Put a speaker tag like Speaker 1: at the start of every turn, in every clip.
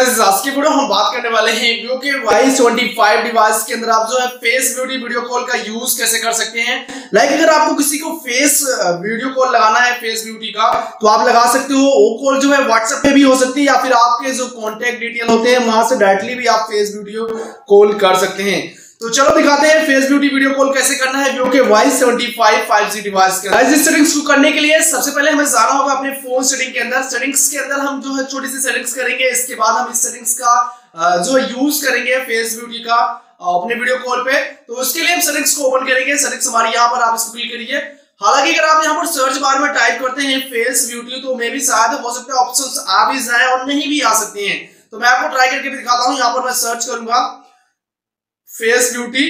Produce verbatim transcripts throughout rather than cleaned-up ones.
Speaker 1: Guys आज की video हम बात करने वाले हैं वीवो के वाई सेवेंटी फाइव डिवाइस के अंदर आप जो है फेस ब्यूटी वीडियो कॉल का यूज कैसे कर सकते हैं। लाइक अगर आपको किसी को फेस वीडियो कॉल लगाना है फेस ब्यूटी का तो आप लगा सकते हो। वो कॉल जो है व्हाट्सएप पे भी हो सकती है या फिर आपके जो कॉन्टेक्ट डिटेल होते हैं वहां से डायरेक्टली भी आप फेस वीडियो कॉल कर सकते हैं। तो चलो दिखाते हैं फेस ब्यूटी वीडियो कॉल कैसे करना है वीवो के Y seventy five five G device के अंदर। इस सेटिंग्स को करने के लिए सबसे पहले हमें जाना होगा अपने फोन सेटिंग के अंदर। सेटिंग्स के अंदर हम जो है छोटी सी सेटिंग्स करेंगे, इसके बाद हम इस सेटिंग्स का जो यूज करेंगे फेस ब्यूटी का अपने वीडियो कॉल पे। तो उसके लिए हम सेटिंग्स को ओपन करेंगे। सेटिंग्स हमारी यहाँ पर आप इसको क्लिक करिए। हालांकि अगर आप यहाँ पर सर्च बार में टाइप करते हैं फेस ब्यूटी तो मे भी शायद हो सकता है ऑप्शंस आ भी जाए और नहीं भी आ सकते हैं। तो मैं आपको ट्राई करके भी दिखाता हूँ। यहाँ पर मैं सर्च करूंगा फेस ब्यूटी,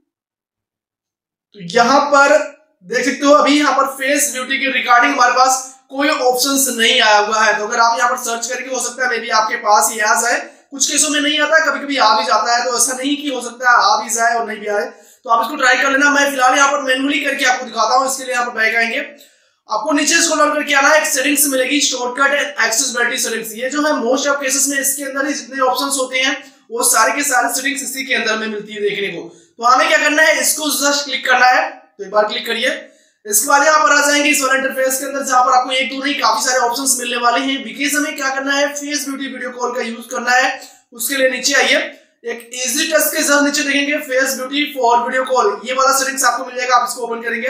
Speaker 1: तो यहां पर देख सकते हो अभी यहाँ पर फेस ब्यूटी के रिगार्डिंग हमारे पास कोई ऑप्शंस नहीं आया हुआ है। तो अगर आप यहाँ पर सर्च करके हो सकता है मे बी आपके पास ये आ जाए। कुछ केसों में नहीं आता, कभी कभी आ भी जाता है। तो ऐसा नहीं कि हो सकता है आ भी जाए और नहीं भी आए। तो आप इसको ट्राई कर लेना। मैं फिलहाल यहाँ पर मैनुअली करके आपको दिखाता हूँ। इसके लिए यहाँ पर बैक आएंगे, आपको नीचे स्क्रॉल डाउन करके आना है। एक सेटिंग्स मिलेगी शॉर्टकट एक्सेसिबिलिटी सेटिंग्स। ये जो है मोस्ट ऑफ केसेस में इसके अंदर ही जितने ऑप्शंस होते हैं वो सारे के सारे सेटिंग्स इसी के अंदर में मिलती है देखने को। तो हमें क्या करना है, इसको जस्ट क्लिक करना है। तो एक बार क्लिक करिए। इसके बाद यहाँ पर आ जाएंगे इस वाले इंटरफेस के अंदर जहां पर आपको एक दो नहीं काफी सारे ऑप्शंस मिलने वाले हैं। बिकॉज़ हमें क्या करना है, फेस ब्यूटी वीडियो कॉल का यूज करना है। उसके लिए नीचे आइए, एक इजी टच के जस्ट नीचे देखेंगे face beauty for video call, ये वाला सेटिंग्स आपको मिल जाएगा। आप इसको ओपन करेंगे।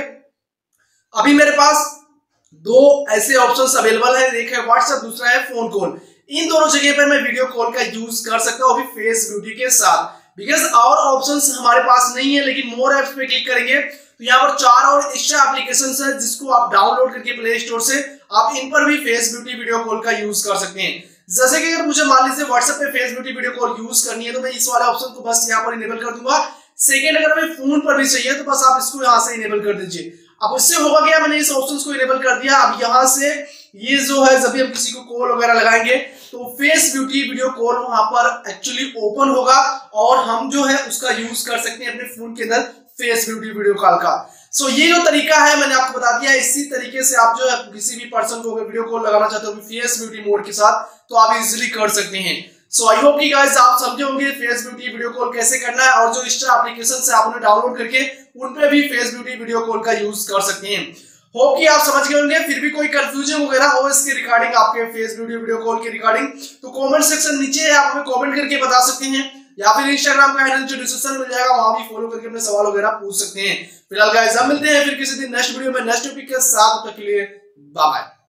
Speaker 1: अभी मेरे पास दो ऐसे ऑप्शंस अवेलेबल है, एक है व्हाट्सएप, दूसरा है फोन कॉल। इन दोनों जगह पर मैं वीडियो कॉल का यूज कर सकता हूं अभी फेस ब्यूटी के साथ। बिकॉज और ऑप्शंस हमारे पास नहीं है, लेकिन मोर एप्स पे क्लिक करेंगे तो यहाँ पर चार और एक्स्ट्रा एप्लीकेशंस है जिसको आप डाउनलोड करके प्ले स्टोर से आप इन पर भी फेस ब्यूटी वीडियो कॉल का यूज कर सकते हैं। जैसे कि अगर मुझे मान लीजिए व्हाट्सएप पे face beauty video call use करनी है तो मैं इस वाले ऑप्शन को बस यहाँ पर इनेबल कर दूंगा। सेकेंड, अगर हमें फोन पर भी चाहिए तो बस आप इसको यहाँ से इनेबल कर दीजिए। अब इससे होगा क्या, मैंने इस ऑप्शन को इनेबल कर दिया। अब यहाँ से ये जो है जब भी हम किसी को कॉल वगैरह लगाएंगे तो फेस ब्यूटी वीडियो कॉल वहां पर एक्चुअली ओपन होगा और हम जो है उसका यूज कर सकते हैं अपने फोन के अंदर फेस ब्यूटी वीडियो कॉल का। सो so, ये जो तरीका है मैंने आपको बता दिया। इसी तरीके से आप जो है किसी भी पर्सन को वीडियो कॉल लगाना चाहते हो फेस ब्यूटी मोड के साथ तो आप इजीली कर सकते हैं। सो आई होप कि गाइस आप समझे होंगे फेस ब्यूटी वीडियो कॉल कैसे करना है और जो एक्स्ट्रा एप्लीकेशंस है आप उन्हें डाउनलोड करके उन पे भी फेस ब्यूटी वीडियो कॉल का यूज कर सकते हैं। होप कि आप समझ गए होंगे। फिर भी कोई कंफ्यूजन वगैरह हो इसके रिगार्डिंग आपके फेस ब्यूटी वीडियो कॉल के रिगार्डिंग तो कमेंट सेक्शन नीचे है, आप हमें कमेंट करके बता सकते हैं या फिर इंस्टाग्राम का हैंडल जो डिस्क्रिप्शन में मिल जाएगा वहां भी फॉलो करके अपने सवाल वगैरह पूछ सकते हैं। फिलहाल गाइस हम मिलते हैं फिर किसी दिन नेक्स्ट वीडियो में नेक्स्ट टॉपिक के साथ। तब तक के लिए बाय बाय।